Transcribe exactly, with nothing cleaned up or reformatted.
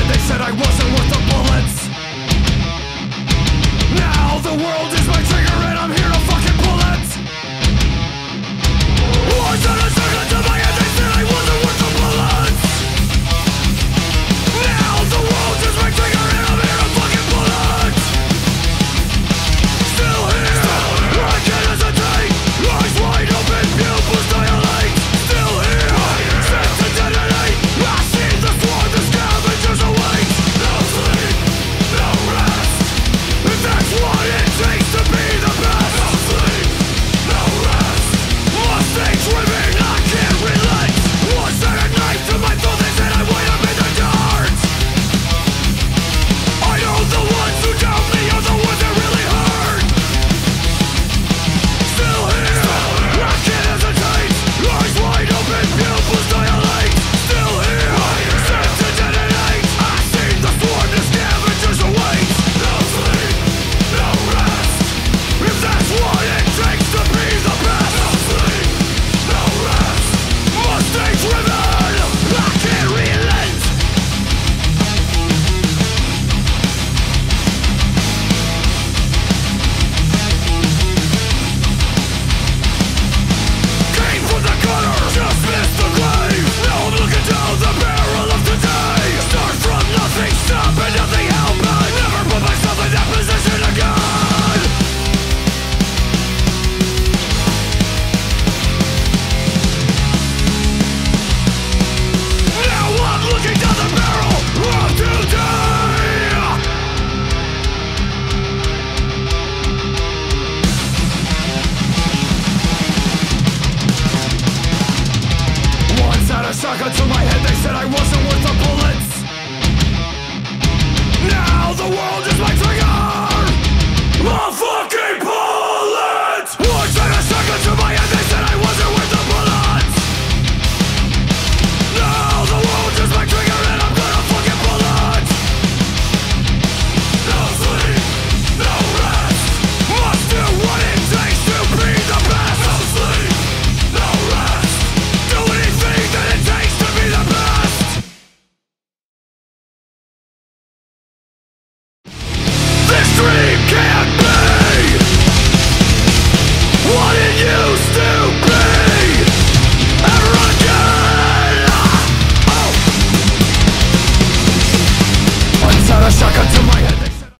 head, they said I wasn't worth the bullets. Now the world is my trigger and I'm here to fucking pull it. Once had a second to my head, they said I wasn't worth the bullets. Now the world is my trigger and I'm here to fucking pull it. Still here, I can't hesitate. Eyes wide open, pupils dilate. Still here, set to detonate. I see the swarm, the scavengers await. No sleep, no rest. If that's what it takes to be the best. No sleep, no rest. Mistakes driven, I can't relate. Once had a knife to my throat, they said I weighed up in the dark. I know the ones who doubt me are the ones that really hurt. Still here, I can't hesitate. Eyes wide open, pupils dilate. Still here, set to detonate. I see the swarm, the scavengers await. No sleep, no rest. If that's what it takes to be the best. No sleep, no rest. Mistakes driven, I can't relent. Came from the gutter, just missed the grave. Now I'm looking down the barrel of today. Start from nothing, stop and nothing help. I never put myself in that position again. Now I'm looking down the barrel of today. Once had a shotgun to my head, they said I wasn't worth the bullets. Now the world is my trigger. I'll fucking pull it. Once had a shotgun to my head, they said I wasn't worth the bullets. Now the world is my trigger and I'm gonna fucking pull it. No sleep, no rest. Must do what it takes to be the best. No sleep, no rest. Do anything that it takes to be the best. This dream can't be what it used to be ever again. Oh. Once had a shotgun to